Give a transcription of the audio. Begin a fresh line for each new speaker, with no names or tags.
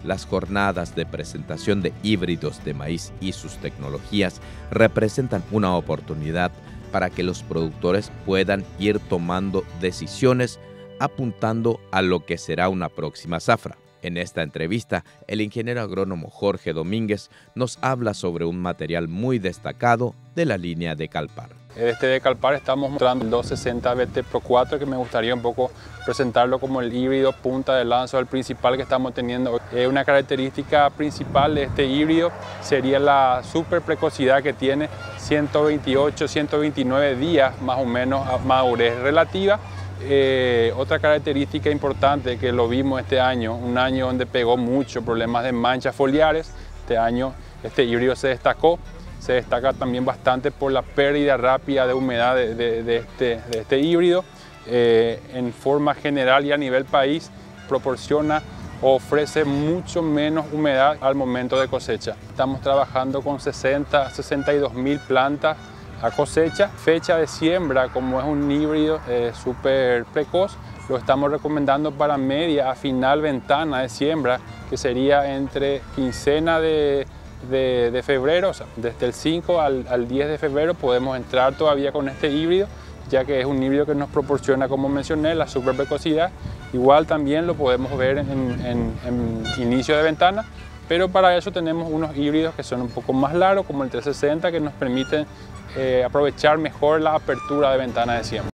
Las jornadas de presentación de híbridos de maíz y sus tecnologías representan una oportunidad para que los productores puedan ir tomando decisiones apuntando a lo que será una próxima zafra. En esta entrevista, el ingeniero agrónomo Jorge Domínguez nos habla sobre un material muy destacado de la línea de Calpar.
De Calpar estamos mostrando el 260 BT Pro 4, que me gustaría un poco presentarlo como el híbrido punta de lanza, el principal que estamos teniendo. Una característica principal de este híbrido sería la super precocidad que tiene, 128, 129 días más o menos a madurez relativa. Otra característica importante que lo vimos este año, un año donde pegó mucho problemas de manchas foliares. Este año este híbrido se destaca también bastante por la pérdida rápida de humedad de este híbrido. En forma general y a nivel país ofrece mucho menos humedad al momento de cosecha. Estamos trabajando con 62.000 plantas a cosecha. Fecha de siembra, como es un híbrido súper precoz, lo estamos recomendando para media a final ventana de siembra, que sería entre quincena de febrero, o sea, desde el 5 al 10 de febrero podemos entrar todavía con este híbrido, ya que es un híbrido que nos proporciona, como mencioné, la super precocidad. Igual también lo podemos ver en inicio de ventana, pero para eso tenemos unos híbridos que son un poco más largos, como el 360, que nos permiten aprovechar mejor la apertura de ventana de siembra.